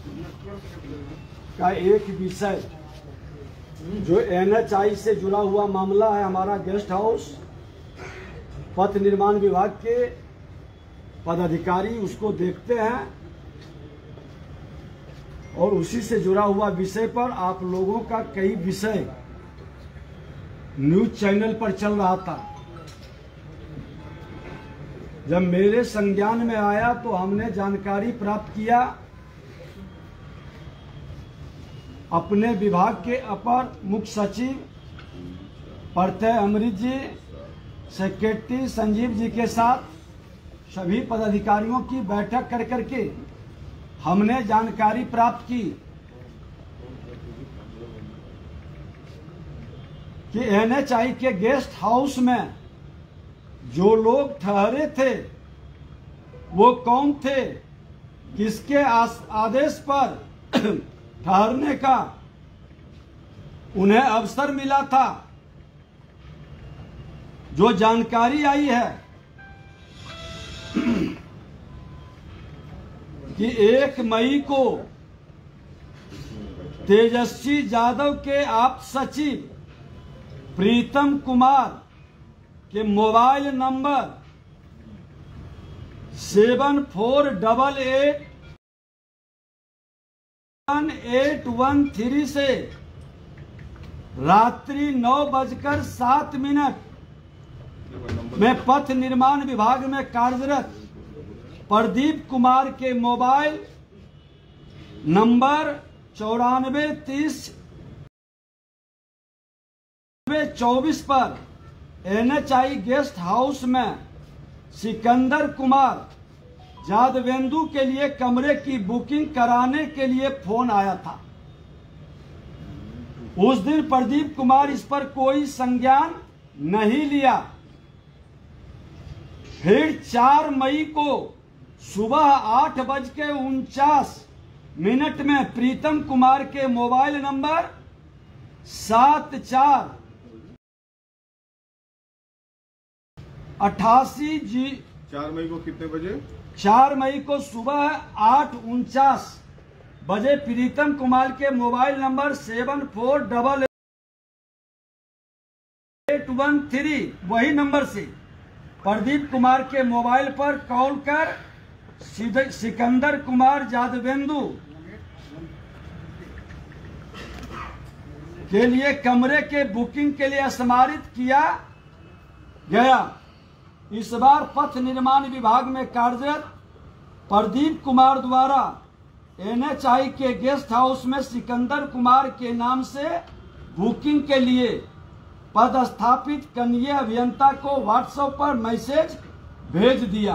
का एक विषय जो NHI से जुड़ा हुआ मामला है। हमारा गेस्ट हाउस पथ निर्माण विभाग के पदाधिकारी उसको देखते हैं और उसी से जुड़ा हुआ विषय पर आप लोगों का कई विषय न्यूज चैनल पर चल रहा था। जब मेरे संज्ञान में आया तो हमने जानकारी प्राप्त किया। अपने विभाग के अपर मुख्य सचिव प्रत्यय अमृत जी, सेक्रेटरी संजीव जी के साथ सभी पदाधिकारियों की बैठक कर करके हमने जानकारी प्राप्त की कि NHI के गेस्ट हाउस में जो लोग ठहरे थे वो कौन थे, किसके आदेश पर ठहरने का उन्हें अवसर मिला था। जो जानकारी आई है कि 1 मई को तेजस्वी यादव के आप सचिव प्रीतम कुमार के मोबाइल नंबर 74881813 से रात्रि 9:07 में पथ निर्माण विभाग में कार्यरत प्रदीप कुमार के मोबाइल नंबर 943024 पर NHI गेस्ट हाउस में सिकंदर कुमार जादवेंदु के लिए कमरे की बुकिंग कराने के लिए फोन आया था। उस दिन प्रदीप कुमार इस पर कोई संज्ञान नहीं लिया। फिर 4 मई को सुबह 8:49 में प्रीतम कुमार के मोबाइल नंबर 7488 4 मई को कितने बजे? 4 मई को सुबह 8:49 बजे प्रीतम कुमार के मोबाइल नंबर 748813 वही नंबर से प्रदीप कुमार के मोबाइल पर कॉल कर सिकंदर कुमार जादवेंदु के लिए कमरे के बुकिंग के लिए स्मारित किया गया। इस बार पथ निर्माण विभाग में कार्यरत प्रदीप कुमार द्वारा NHI के गेस्ट हाउस में सिकंदर कुमार के नाम से बुकिंग के लिए पदस्थापित कनीय अभियंता को व्हाट्सएप पर मैसेज भेज दिया।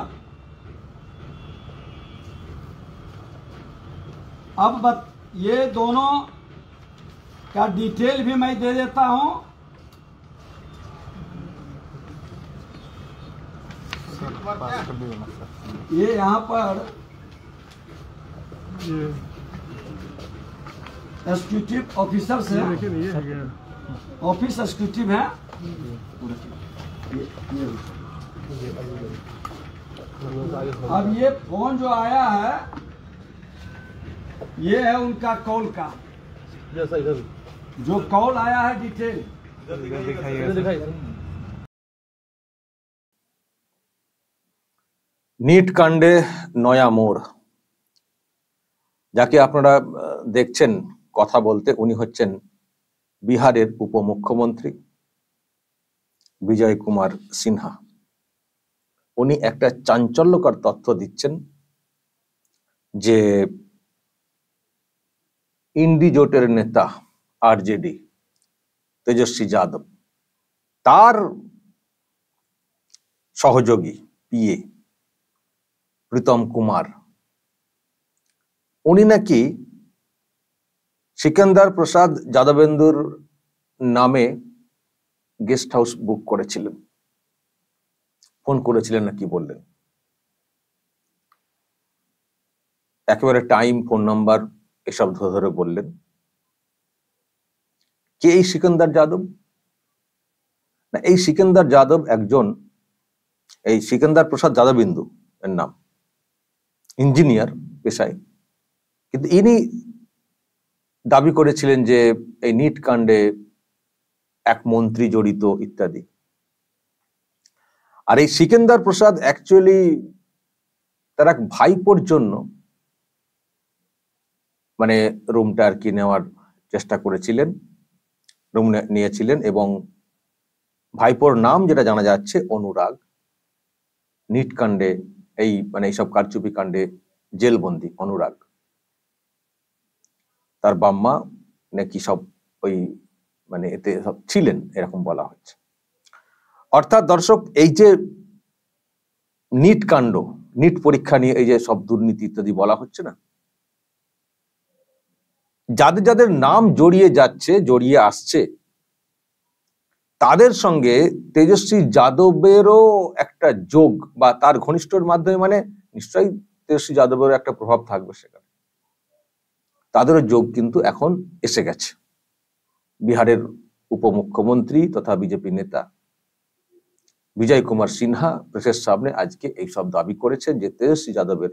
अब ये दोनों का डिटेल भी मैं दे देता हूं। ये यहाँ पर एग्जीक्यूटिव ऑफिसर से ऑफिस एग्जीक्यूटिव है। अब ये फोन जो आया है ये है उनका कॉल का, जो कॉल आया है डिटेल नीट कांडे नया मोड़ যাকে আপনারা দেখছেন কথা বলতে উনি হচ্ছেন বিহারের উপমুখ্যমন্ত্রী বিজয় কুমার সিনহা। উনি একটা চাঞ্চল্যকর তথ্য দিচ্ছেন যে ইন্ডি জোটের নেতা আরজেডি তেজস্বী যাদব তার সহযোগী পিএ प्रीतम कुमार उनी नाकि सिकंदर प्रसाद जादवेंदुर नामे गेस्ट हाउस बुक करेছিলেন, फोन করেছিলেন নাকি বললেন। একেবারে টাইম, ফোন নাম্বার এসব ধরে বললেন। কে এই সিকंदर যাদব? না, এই সিকंदर যাদব একজন, এই সিকंदर প্রসাদ যাদবেন্দু এর নাম, ইঞ্জিনিয়ার পেশায়, কিন্তু ইনি দাবি করেছিলেন যে এই নিট কাণ্ডে এক মন্ত্রী জড়িত ইত্যাদি। আর এই সিকেন্দার প্রসাদ অ্যাকচুয়ালি তার এক ভাইপোর জন্য মানে রুমটা আর কি নেওয়ার চেষ্টা করেছিলেন, রুম নিয়েছিলেন, এবং ভাইপোর নাম যেটা জানা যাচ্ছে অনুরাগ। নিট কাণ্ডে এই মানে এইসব কারচুপি কাণ্ডে জেলবন্দি অনুরাগ, তার বাম্মা নাকি সব ওই মানে এতে সব ছিলেন এরকম বলা হচ্ছে। অর্থাৎ দর্শক, এই যে নিট কাণ্ড, নিট পরীক্ষা নিয়ে এই যে সব দুর্নীতি ইত্যাদি বলা হচ্ছে না, যাদের যাদের নাম জড়িয়ে যাচ্ছে, জড়িয়ে আসছে, তাদের সঙ্গে তেজস্বী যাদবেরও একটা যোগ বা তার ঘনিষ্ঠর মাধ্যমে মানে নিশ্চয়ই তেজস্বী যাদবেরও একটা প্রভাব থাকবে সেখানে। তাদেরও যোগ কিন্তু এখন এসে গেছে। বিহারের উপমুখ্যমন্ত্রী তথা বিজেপি নেতা বিজয় কুমার সিনহা প্রেসের সামনে আজকে এইসব দাবি করেছেন যে তেজস্বী যাদবের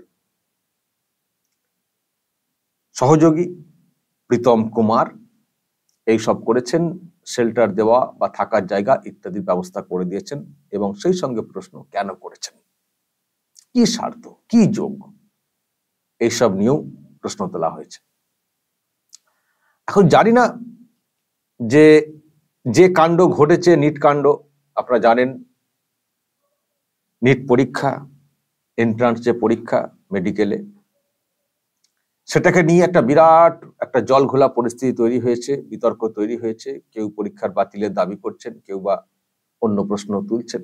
সহযোগী প্রীতম কুমার এইসব করেছেন, শেল্টার দেওয়া বা থাকার জায়গা ইত্যাদি ব্যবস্থা করে দিয়েছেন, এবং সেই সঙ্গে প্রশ্ন কেন করেছেন, কি স্বার্থ, কি যোগ, এইসব নিয়েও প্রশ্ন তোলা হয়েছে। এখন জানি না যে যে কাণ্ড ঘটেছে নিট কাণ্ড, আপনারা জানেন নিট পরীক্ষা, এন্ট্রান্স যে পরীক্ষা মেডিকেলে, সেটাকে নিয়ে একটা বিরাট একটা জলঘোলা পরিস্থিতি তৈরি হয়েছে, বিতর্ক তৈরি হয়েছে। কেউ পরীক্ষার বাতিলের দাবি করছেন, কেউ বা অন্য প্রশ্ন তুলছেন,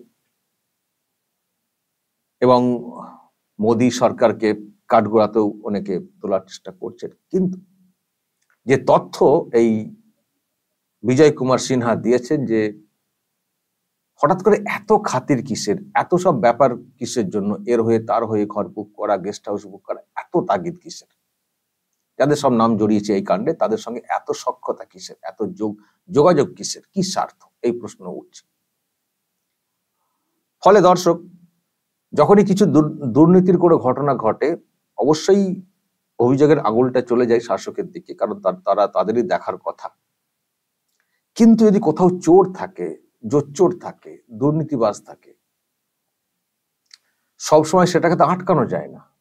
এবং মোদী সরকারকে কাঠগড়াতেও অনেকে তোলার চেষ্টা করছেন। কিন্তু যে তথ্য এই বিজয় কুমার সিনহা দিয়েছেন যে হঠাৎ করে এত খাতির কিসের, এত সব ব্যাপার কিসের জন্য, এর হয়ে তার হয়ে ঘর বুক করা, গেস্ট হাউস বুক করা, এত তাগিদ কিসের, যাদের সব নাম জড়িয়েছে এই কাণ্ডে তাদের সঙ্গে এত সখ্যতা কিসের, এত যোগাযোগ কিসের, কি স্বার্থ, এই প্রশ্ন উঠছে। ফলে দর্শক, যখনই কিছু দুর্নীতির কোনো ঘটনা ঘটে অবশ্যই অভিযোগের আঙুলটা চলে যায় শাসকের দিকে, কারণ তারা তাদেরই দেখার কথা। কিন্তু যদি কোথাও চোর থাকে, জোচ্চোর থাকে, দুর্নীতিবাজ থাকে, সবসময় সেটাকে তো আটকানো যায় না।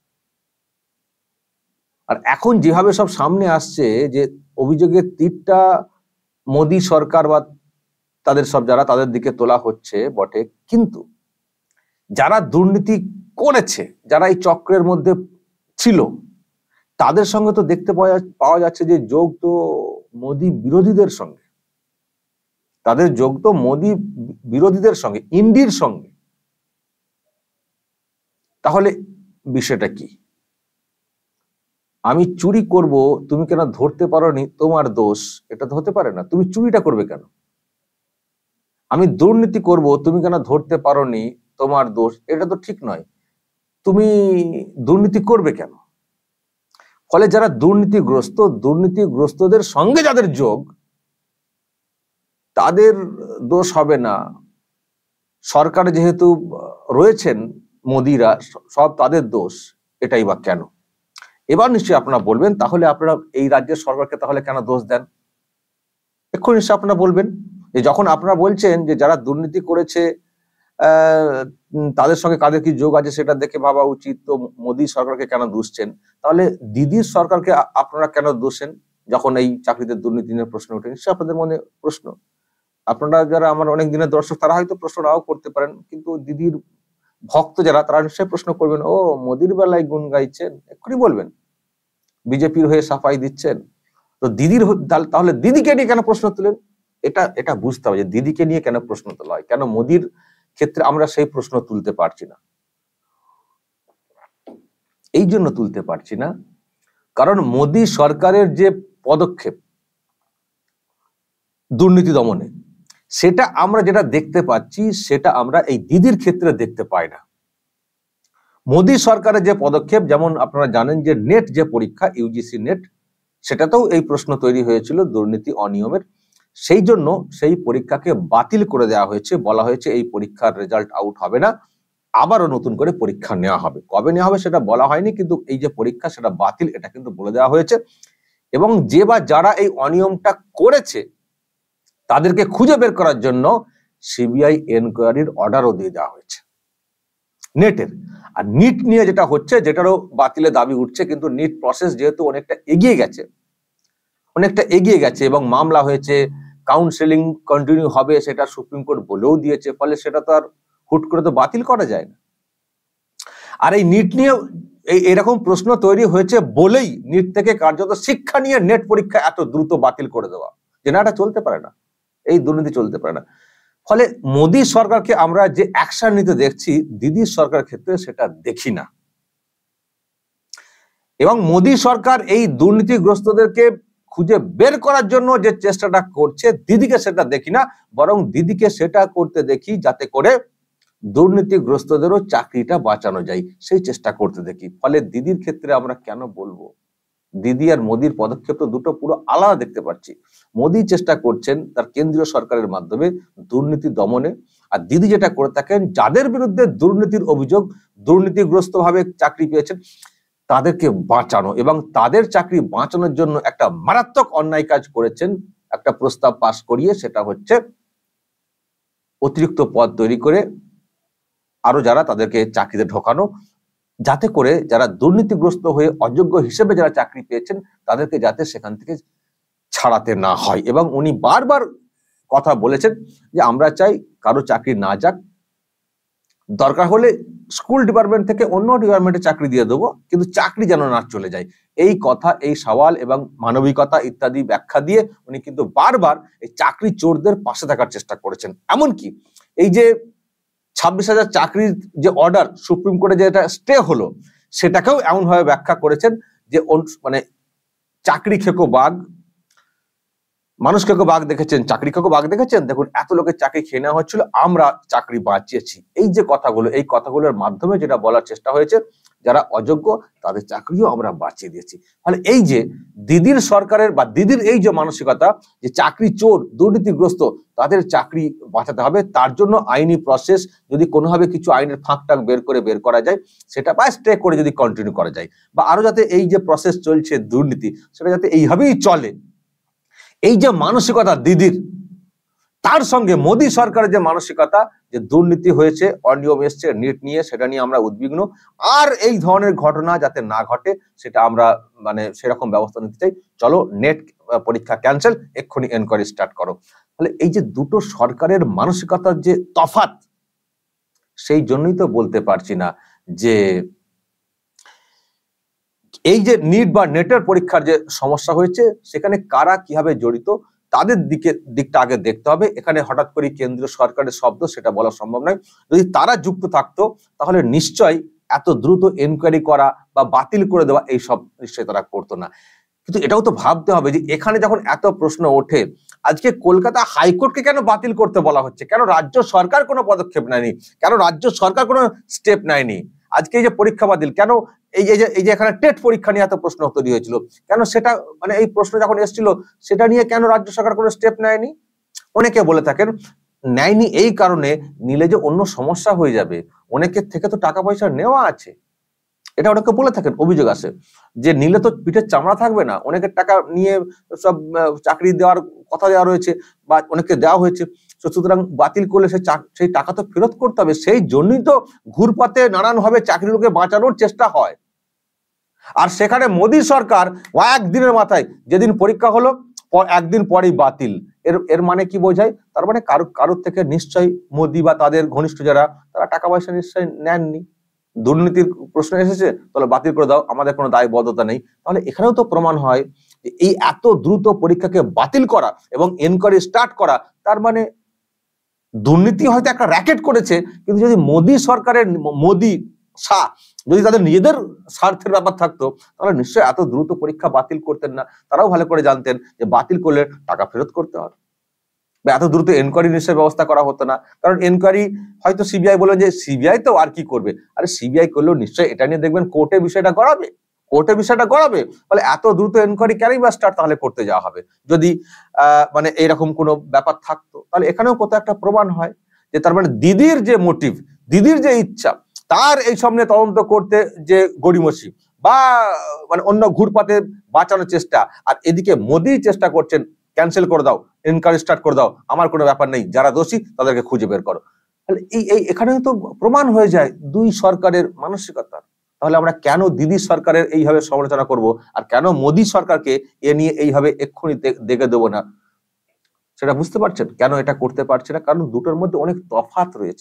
আর এখন যেভাবে সব সামনে আসছে যে অভিযোগের তীরটা মোদী সরকার বা তাদের সব যারা তাদের দিকে তোলা হচ্ছে বটে, কিন্তু যারা দুর্নীতি করেছে, যারা এই চক্রের মধ্যে ছিল, তাদের সঙ্গে তো দেখতে পাওয়া যাচ্ছে যে যোগ তো মোদী বিরোধীদের সঙ্গে, তাদের যোগ তো মোদী বিরোধীদের সঙ্গে, ইন্ডির সঙ্গে। তাহলে বিষয়টা কি? আমি চুরি করব, তুমি কেন ধরতে পারোনি, তোমার দোষ, এটা তো হতে পারে না। তুমি চুরিটা করবে কেন? আমি দুর্নীতি করব, তুমি কেন ধরতে পারোনি, তোমার দোষ, এটা তো ঠিক নয়। তুমি দুর্নীতি করবে কেন? ফলে যারা দুর্নীতিগ্রস্তদের সঙ্গে যাদের যোগ, তাদের দোষ হবে না। সরকারে যেহেতু রয়েছেন মোদিরা, সব তাদের দোষ, এটাই বা কেন? এবার নিশ্চয়ই আপনারা বলবেন, তাহলে আপনারা এই রাজ্যের সরকারকে তাহলে কেন দোষ দেন? এক্ষুনি নিশ্চয় আপনারা বলবেন যে যখন আপনারা বলছেন যে যারা দুর্নীতি করেছে তাদের সঙ্গে কাদের কি যোগ আছে সেটা দেখে ভাবা উচিত, তো মোদী সরকারকে কেন দুষছেন? তাহলে দিদির সরকারকে আপনারা কেন দোষেন যখন এই চাকরিতে দুর্নীতি নিয়ে প্রশ্ন ওঠে? নিশ্চয়ই আপনাদের মনে প্রশ্ন। আপনারা যারা আমার অনেক দিনের দর্শক, তারা হয়তো প্রশ্ন নাও করতে পারেন, কিন্তু দিদির ভক্ত যারা, তারা নিশ্চয়ই প্রশ্ন করবেন, ও মোদির বেলায় গুণ গাইছেন, এক্ষুনি বলবেন বিজেপির হয়ে সাফাই দিচ্ছেন, তো দিদির তাহলে দিদিকে নিয়ে কেন প্রশ্ন তুলেন? এটা বুঝতে হবে যে দিদিকে নিয়ে কেন প্রশ্ন তোলা হয়, কেন মোদির ক্ষেত্রে আমরা সেই প্রশ্ন তুলতে পারছি না। এই জন্য তুলতে পারছি না কারণ মোদী সরকারের যে পদক্ষেপ দুর্নীতি দমনে, সেটা আমরা যেটা দেখতে পাচ্ছি সেটা আমরা এই দিদির ক্ষেত্রে দেখতে পাই না। মোদী সরকারের যে পদক্ষেপ, যেমন আপনারা জানেন যে নেট যে পরীক্ষা, ইউজিসি নেট, সেটাতেও এই প্রশ্ন তৈরি হয়েছিল দুর্নীতি অনিয়মের। সেই জন্য সেই পরীক্ষাকে বাতিল করে দেওয়া হয়েছে, বলা হয়েছে এই পরীক্ষার রেজাল্ট আউট হবে না, আবারও নতুন করে পরীক্ষা নেওয়া হবে। কবে নেওয়া হবে সেটা বলা হয়নি, কিন্তু এই যে পরীক্ষা সেটা বাতিল এটা কিন্তু বলে দেওয়া হয়েছে। এবং যে বা যারা এই অনিয়মটা করেছে তাদেরকে খুঁজে বের করার জন্য সিবিআই এনকোয়ারির অর্ডারও দিয়ে দেওয়া হয়েছে নেটের। আর নিট নিয়ে যেটা হচ্ছে, যেটারও বাতিলের দাবি উঠছে, কিন্তু নিট প্রসেস যেহেতু অনেকটা এগিয়ে গেছে এবং মামলা হয়েছে, কাউন্সেলিং কন্টিনিউ হবে সেটা সুপ্রিম কোর্ট বলেও দিয়েছে, ফলে সেটা তো আর হুট করে তো বাতিল করা যায় না। আর এই নিট নিয়ে এরকম প্রশ্ন তৈরি হয়েছে বলেই নিট থেকে কার্যত শিক্ষা নিয়ে নেট পরীক্ষা এত দ্রুত বাতিল করে দেওয়া, যে না এটা চলতে পারে না, এই দুর্নীতি চলতে পারে না। ফলে মোদী সরকারকে আমরা যে অ্যাকশন নিতে দেখছি, দিদির সরকার ক্ষেত্রে সেটা দেখি না। এবং মোদী সরকার এই দুর্নীতিগ্রস্তদেরকে খুঁজে বের করার জন্য যে চেষ্টাটা করছে, দিদিকে সেটা দেখি না, বরং দিদিকে সেটা করতে দেখি যাতে করে দুর্নীতিগ্রস্তদেরও চাকরিটা বাঁচানো যায়, সেই চেষ্টা করতে দেখি। ফলে দিদির ক্ষেত্রে আমরা কেন বলবো, দিদি আর মোদির পদক্ষেপ তো দুটো পুরো আলাদা দেখতে পাচ্ছি। মোদি চেষ্টা করছেন তার কেন্দ্রীয় সরকারের মাধ্যমে দুর্নীতি দমনে, আর দিদি যেটা করে থাকেন যাদের বিরুদ্ধে দুর্নীতির অভিযোগ, দুর্নীতিগ্রস্ত ভাবে চাকরি পেয়েছেন তাদেরকে বাঁচানো, এবং তাদের চাকরি বাঁচানোর জন্য একটা মারাত্মক অন্যায় কাজ করেছেন, একটা প্রস্তাব পাশ করিয়ে, সেটা হচ্ছে অতিরিক্ত পদ তৈরি করে আরো যারা তাদেরকে চাকরিতে ঢোকানো, যাতে করে যারা দুর্নীতিগ্রস্ত হয়ে অযোগ্য হিসেবে যারা চাকরি পেয়েছেন তাদেরকে যাতে সেখান থেকে ছাড়াতে না হয়। এবং উনি বারবার কথা বলেছেন যে আমরা চাই কারো চাকরি না যাক, দরকার হলে স্কুল ডিপার্টমেন্ট থেকে অন্য ডিপার্টমেন্টে চাকরি দিয়ে দেবো, কিন্তু চাকরি যেন না চলে যায়। এই কথা, এই সওয়াল এবং মানবিকতা ইত্যাদি ব্যাখ্যা দিয়ে উনি কিন্তু বারবার এই চাকরি চোরদের পাশে থাকার চেষ্টা করেছেন। এমনকি এই যে 26,000 চাকরির যে অর্ডার সুপ্রিম কোর্টে যেটা স্টে হলো, সেটাকেও এমন ভাবে ব্যাখ্যা করেছেন যে মানে চাকরি খেকো বাঘ, মানুষ খেকো বাঘ দেখেছেন, চাকরি খেকো বাঘ দেখেছেন, দেখুন এত লোকের চাকরি খেয়ে নেওয়া হচ্ছিল, আমরা চাকরি বাঁচিয়েছি। এই যে কথাগুলো, এই কথাগুলোর মাধ্যমে যেটা বলার চেষ্টা হয়েছে, যারা অযোগ্য তাদের চাকরিও আমরা বাঁচিয়ে দিয়েছি। ফলে এই যে দিদির সরকারের বা দিদির এই যে মানসিকতা যে চাকরি চোর, দুর্নীতিগ্রস্ত, তাদের চাকরি বাঁচাতে হবে, তার জন্য আইনি প্রসেস যদি কোনোভাবে কিছু আইনের ফাঁক টাক বের করা যায়, সেটা বা স্টে করে যদি কন্টিনিউ করা যায়, বা আরো যাতে এই যে প্রসেস চলছে দুর্নীতি, সেটা যাতে এইভাবেই চলে, এই যে মানসিকতা দিদির, তার সঙ্গে মোদী সরকারের যে মানসিকতা যে দুর্নীতি হয়েছে, অনিয়ম এসছে নিট নিয়ে, সেটা নিয়ে আমরা উদ্বিগ্ন, আর এই ধরনের ঘটনা যাতে না ঘটে সেটা আমরা মানে সেরকম ব্যবস্থা নিতে চাই। চলো নেট পরীক্ষা ক্যান্সেল, এক্ষুনি এনকোয়ারি স্টার্ট করো। তাহলে এই যে দুটো সরকারের মানসিকতার যে তফাৎ, সেই জন্যই তো বলতে পারছি না যে এই যে নিট বা নেটের পরীক্ষার যে সমস্যা হয়েছে, সেখানে কারা কিভাবে জড়িত তাদের দিকটা আগে দেখতে হবে। এখানে হঠাৎ করে কেন্দ্রীয় সরকারের শব্দ, সেটা বলা সম্ভব নয়। যদি তারা যুক্ত থাকতো তাহলে নিশ্চয়ই এত দ্রুত এনকোয়ারি করা বা বাতিল করে দেওয়া এইসব নিশ্চয়ই তারা করতো না। কিন্তু এটাও তো ভাবতে হবে যে এখানে যখন এত প্রশ্ন ওঠে, আজকে কলকাতা হাইকোর্টকে কেন বাতিল করতে বলা হচ্ছে, কেন রাজ্য সরকার কোনো পদক্ষেপ নেয়নি, কেন রাজ্য সরকার কোনো স্টেপ নেয়নি, আজকে এই যে পরীক্ষা বাতিল কেন, এই যে এখানে টেট পরীক্ষা নিয়ে এত প্রশ্ন তৈরি হয়েছিল কেন, সেটা মানে এই প্রশ্ন যখন এসেছিল সেটা নিয়ে কেন রাজ্য সরকার কোনো স্টেপ নেয়নি। অনেকে বলে থাকেন নেয়নি এই কারণে, নিলে যে অন্য সমস্যা হয়ে যাবে, অনেকের থেকে তো টাকা পয়সা নেওয়া আছে, এটা অনেকে বলে থাকেন, অভিযোগ আছে যে নিলে তো পিঠের চামড়া থাকবে না, অনেকের টাকা নিয়ে সব চাকরি দেওয়ার কথা দেওয়া রয়েছে বা অনেকে দেওয়া হয়েছে, সুতরাং বাতিল করলে সেই টাকা তো ফেরত করতে হবে। সেই জন্যই তো ঘুরপাতে নানানভাবে চাকরিগুলোকে বাঁচানোর চেষ্টা হয়। আর সেখানে মোদী সরকার একদিনের মাথায়, যেদিন পরীক্ষা হলো একদিন পরেই বাতিল, এর মানে কি বোঝায়? তার মানে কারোর থেকে নিশ্চয়ই মোদী বা তাদের ঘনিষ্ঠ যারা, তারা টাকা পয়সা নিশ্চয়ই নেননি, দুর্নীতির প্রশ্ন এসেছে, তাহলে বাতিল করে দাও, আমাদের কোনো দায়বদ্ধতা নেই। তাহলে এখানেও তো প্রমাণ হয় যে এই এত দ্রুত পরীক্ষাকে বাতিল করা এবং এনকোয়ারি স্টার্ট করা, তার মানে দুর্নীতি হয়তো একটা র্যাকেট করেছে, কিন্তু যদি মোদী সরকারের মোদী শাহ যদি তাদের নিজেদের স্বার্থের ব্যাপার থাকতো, তাহলে নিশ্চয়ই এত দ্রুত পরীক্ষা বাতিল করতেন না। তারাও ভালো করে জানতেন যে বাতিল করলে টাকা ফেরত করতে হবে, বা এত দ্রুত এনকোয়ারি নিশ্চয়ই ব্যবস্থা করা হতো না। কারণ এনকোয়ারি হয়তো সিবিআই বলে যে সিবিআই তো আর কি করবে, আরে সিবিআই করলেও নিশ্চয়ই এটা নিয়ে দেখবেন কোর্টে বিষয়টা গড়াবে, ফলে এত দ্রুত এনকোয়ারি কেনই বা স্টার্ট তাহলে করতে যাওয়া হবে? যদি মানে এইরকম কোনো ব্যাপার থাকতো, তাহলে এখানেও কোথাও একটা প্রমাণ হয় যে তার মানে দিদির যে মোটিভ, দিদির যে ইচ্ছা, তার এই সব নিয়ে তদন্ত করতে যে গড়িমসি বা মানে অন্য ঘুরপাতে বাঁচানোর চেষ্টা, আর এদিকে মোদি চেষ্টা করছেন ক্যান্সেল করে দাও, এনকোয়ারি স্টার্ট করে দাও, আমার কোনো ব্যাপার নেই, যারা দোষী তাদেরকে খুঁজে বের করো। তাহলে এই এখানে তো প্রমাণ হয়ে যায় দুই সরকারের মানসিকতা। তাহলে আমরা কেন দিদির সরকারের এইভাবে সমালোচনা করব, আর কেন মোদী সরকারকে এ নিয়ে এইভাবে এক্ষুনি দেখে দেবো না? সেটা বুঝতে পারছেন কেন এটা করতে পারছে না? কারণ দুটোর মধ্যে অনেক তফাৎ রয়েছে,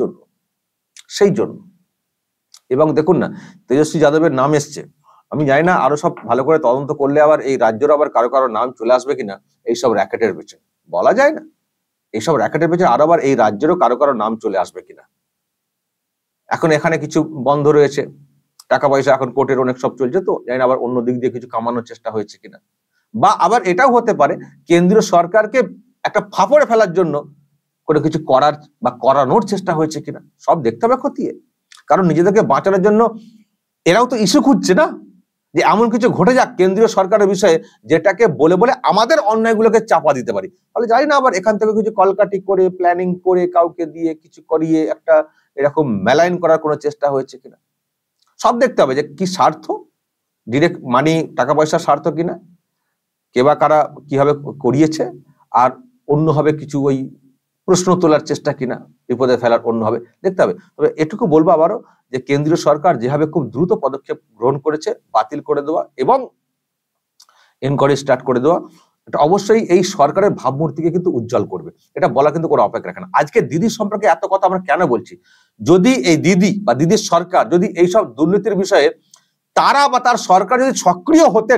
সেই জন্য। এবং দেখুন না, তেজস্বী যাদবের নাম এসছে, আমি জানি না আরো সব ভালো করে তদন্ত করলে আবার এই রাজ্যের আবার কারো কারো নাম চলে আসবে কিনা এইসব র্যাকেটের পেছনে, বলা যায় না। এইসব র্যাকেটের পেছনে আরো আবার এই রাজ্যেরও কারো কারো নাম চলে আসবে কিনা। এখন এখানে কিছু বন্ধ রয়েছে, টাকা পয়সা এখন কোর্টের অনেক সব চলছে, তো জানি না আবার অন্য দিক দিয়ে কিছু কামানোর চেষ্টা হয়েছে কিনা। বা আবার এটাও হতে পারে কেন্দ্রীয় সরকারকে একটা ফাঁপড়ে ফেলার জন্য কোনো কিছু করার বা করানোর চেষ্টা হয়েছে কিনা, সব দেখতে হবে খতিয়ে। কারণ নিজেদেরকে বাঁচানোর জন্য এরাও তো ইস্যু খুঁজছে না, যে এমন কিছু ঘটে যাক কেন্দ্রীয় সরকারের বিষয়ে যেটাকে বলে বলে আমাদের অন্যায়গুলোকে চাপা দিতে পারি। তাহলে জানি না আবার এখান থেকে কিছু কলকাটি করে প্ল্যানিং করে কাউকে দিয়ে কিছু করিয়ে একটা এরকম মেলাইন করার কোনো চেষ্টা হয়েছে কিনা, সব দেখতে হবে। যে কি স্বার্থ, ডিরেক্ট মানি টাকা পয়সার স্বার্থ কিনা, কে বা কারা কিভাবে করিয়েছে, আর অন্যভাবে কিছু ওই প্রশ্ন তোলার চেষ্টা কিনা, বিপদে ফেলার অন্যভাবে দেখতে হবে। তবে এটুকু বলবো আবারও যে কেন্দ্রীয় সরকার যেভাবে খুব দ্রুত পদক্ষেপ গ্রহণ করেছে, বাতিল করে দেওয়া এবং এনকোয়ারি স্টার্ট করে দেওয়া, এটা অবশ্যই এই সরকারের ভাবমূর্তিকে কিন্তু উজ্জ্বল করবে। এটা বলা কিন্তু কোনো অপেক্ষা রাখে না। আজকে দিদির সম্পর্কে এত কথা আমরা কেন বলছি? যদি এই দিদি বা দিদির সরকার যদি এইসব দুর্নীতির বিষয়ে তারা বা তার সরকার যদি সক্রিয় হতেন,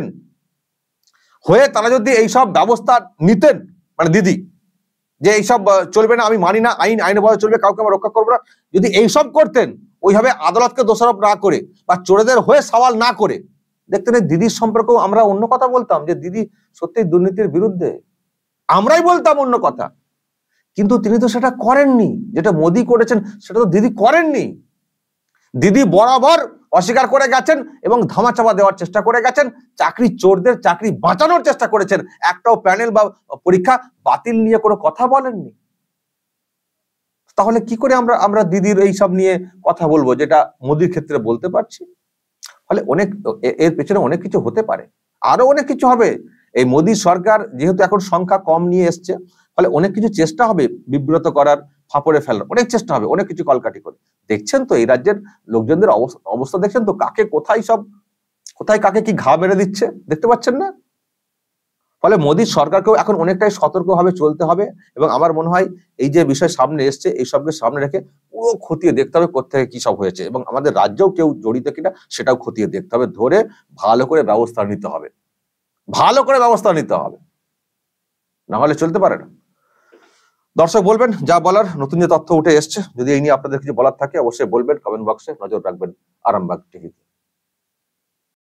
হয়ে তারা যদি এইসব ব্যবস্থা নিতেন, মানে দিদি যে এইসব চলবে না, আমি মানি না, আইনে বলা চলবে, কাউকে আমরা রক্ষা করবো না, যদি এইসব করতেন ওইভাবে আদালতকে দোষারোপ না করে বা চোরেদের হয়ে সওয়াল না করে, দেখতেন দিদির সম্পর্কেও আমরা অন্য কথা বলতাম, যে দিদি সত্যি দুর্নীতির বিরুদ্ধে, আমরাই বলতাম অন্য কথা। কিন্তু তিনি তো সেটা করেননি, যেটা মোদি করেছেন সেটা তো দিদি করেননি। দিদি বরাবর অস্বীকার করে গেছেন এবং ধামাচাপা দেওয়ার চেষ্টা করে গেছেন, চাকরি চোরদের চাকরি বাঁচানোর চেষ্টা করেছেন, একটাও প্যানেল বা পরীক্ষা বাতিল নিয়ে কোনো কথা বলেননি। তাহলে কি করে আমরা দিদির এই সব নিয়ে কথা বলবো, যেটা মোদির ক্ষেত্রে বলতে পারছি? ফলে অনেক এর পেছনে অনেক কিছু হতে পারে, আরো অনেক কিছু হবে। এই মোদি সরকার যেহেতু এখন সংখ্যা কম নিয়ে এসছে, ফলে অনেক কিছু চেষ্টা হবে বিব্রত করার, ফাঁপড়ে ফেলার, অনেক চেষ্টা হবে, অনেক কিছু কলকাটি করে। দেখছেন তো এই রাজ্যের লোকজনদের অবস্থা দেখছেন তো, কাকে কোথায় কাকে কি ঘা মেরে দিচ্ছে, দেখতে পাচ্ছেন না? ফলে মোদী সরকারকেও এখন অনেকটাই সতর্কভাবে চলতে হবে। এবং আমার মনে হয় এই যে বিষয় সামনে এসছে, এই সবকে সামনে রেখে পুরো খতিয়ে দেখতে হবে কোত্থেকে কি সব হয়েছে, এবং আমাদের রাজ্যেও কেউ জড়িত কিনা সেটাও খতিয়ে দেখতে হবে, ধরে ভালো করে ব্যবস্থা নিতে হবে, না হলে চলতে পারে না। দর্শক বলবেন যা বলার, নতুন যে তথ্য উঠে এসছে, যদি এই নিয়ে আপনাদের কিছু বলার থাকে অবশ্যই বলবেন, কমেন্ট বক্সে নজর রাখবেন আরামবাগ টিভিতে।